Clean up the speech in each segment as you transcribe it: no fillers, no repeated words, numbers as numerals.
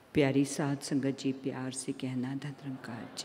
प्यारी साध संगत जी, प्यार से कहना धनरंकार जी।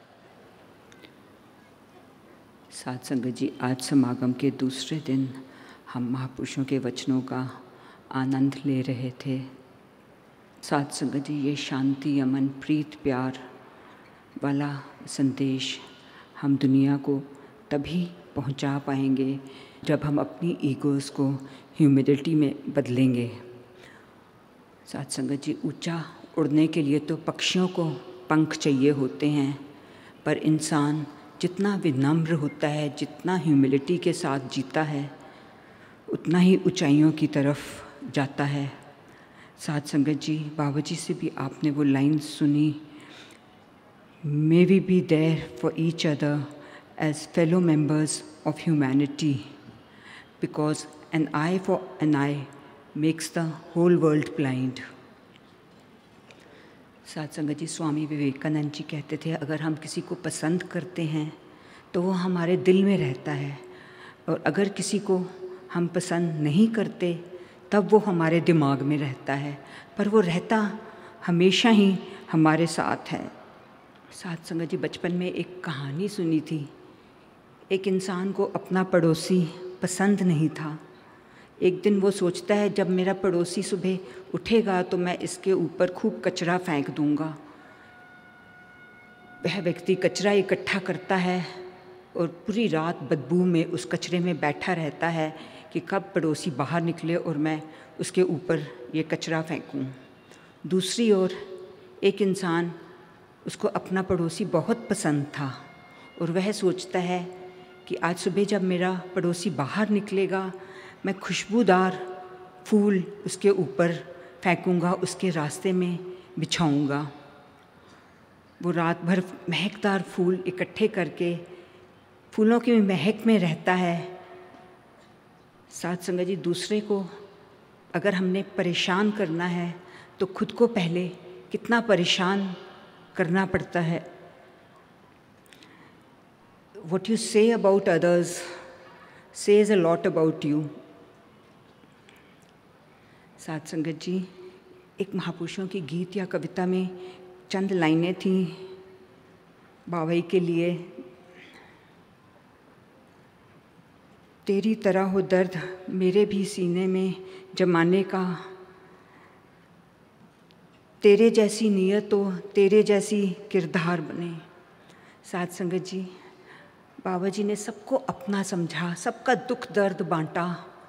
साध संगत जी, आज समागम के दूसरे दिन हम महापुरुषों के वचनों का आनंद ले रहे थे। साध संगत जी, ये शांति, अमन, प्रीत, प्यार वाला संदेश हम दुनिया को तभी पहुंचा पाएंगे जब हम अपनी ईगोज़ को ह्यूमिलिटी में बदलेंगे। साध संगत जी, ऊंचा उड़ने के लिए तो पक्षियों को पंख चाहिए होते हैं, पर इंसान जितना विनम्र होता है, जितना ह्यूमिलिटी के साथ जीता है, उतना ही ऊंचाइयों की तरफ जाता है। साध संगत जी, बाबा जी से भी आपने वो लाइन सुनी, may we be there for each other as fellow members of humanity, because an eye for an eye makes the whole world blind. Sadh Sangat जी, स्वामी विवेकानंद जी कहते थे, अगर हम किसी को पसंद करते हैं तो वो हमारे दिल में रहता है, और अगर किसी को हम पसंद नहीं करते तब वो हमारे दिमाग में रहता है, पर वो रहता हमेशा ही हमारे साथ है। साध संगत जी, बचपन में एक कहानी सुनी थी। एक इंसान को अपना पड़ोसी पसंद नहीं था। एक दिन वो सोचता है, जब मेरा पड़ोसी सुबह उठेगा तो मैं इसके ऊपर खूब कचरा फेंक दूंगा। वह व्यक्ति कचरा इकट्ठा करता है और पूरी रात बदबू में उस कचरे में बैठा रहता है कि कब पड़ोसी बाहर निकले और मैं उसके ऊपर ये कचरा फेंकूं। दूसरी ओर एक इंसान, उसको अपना पड़ोसी बहुत पसंद था और वह सोचता है कि आज सुबह जब मेरा पड़ोसी बाहर निकलेगा, मैं खुशबूदार फूल उसके ऊपर फेंकूंगा, उसके रास्ते में बिछाऊंगा। वो रात भर महकदार फूल इकट्ठे करके फूलों की महक में रहता है। साध संगत जी, दूसरे को अगर हमने परेशान करना है तो खुद को पहले कितना परेशान करना पड़ता है। What you say about others says a lot about you. साध संगत जी, एक महापुरुषों की गीत या कविता में चंद लाइनें थी बाबाई के लिए। तेरी तरह हो दर्द मेरे भी सीने में जमाने का, तेरे जैसी नीयत हो तेरे जैसी किरदार बने। साध संगत जी, बाबा जी ने सबको अपना समझा, सबका दुख दर्द बांटा।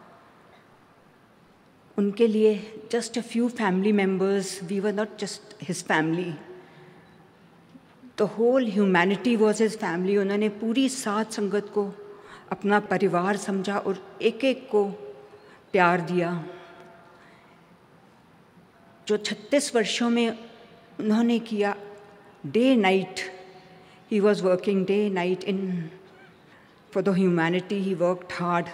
उनके लिए just a few family members, we were not just his family, the whole humanity was his family. उन्होंने पूरी साध संगत को अपना परिवार समझा और एक एक को प्यार दिया। जो 36 वर्षों में उन्होंने किया, day night he was working, day night in for the humanity, he worked hard.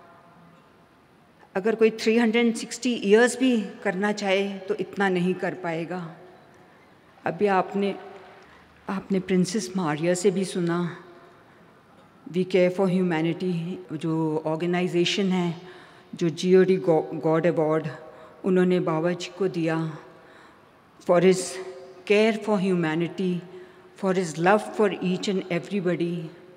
अगर कोई 360 years भी करना चाहे तो इतना नहीं कर पाएगा। अभी आपने प्रिंसेस मारिया से भी सुना, वी केयर फॉर ह्यूमैनिटी जो ऑर्गेनाइजेशन है, जो GOD गॉड अवार्ड उन्होंने बाबा जी को दिया for his care for humanity, for his love for each and everybody.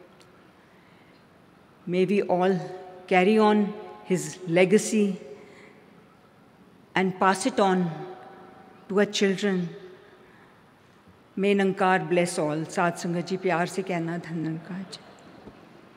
May we all carry on his legacy and pass it on to our children. May Nirankar bless all. साध संगत जी, प्यार से कहना धन निरंकार जी।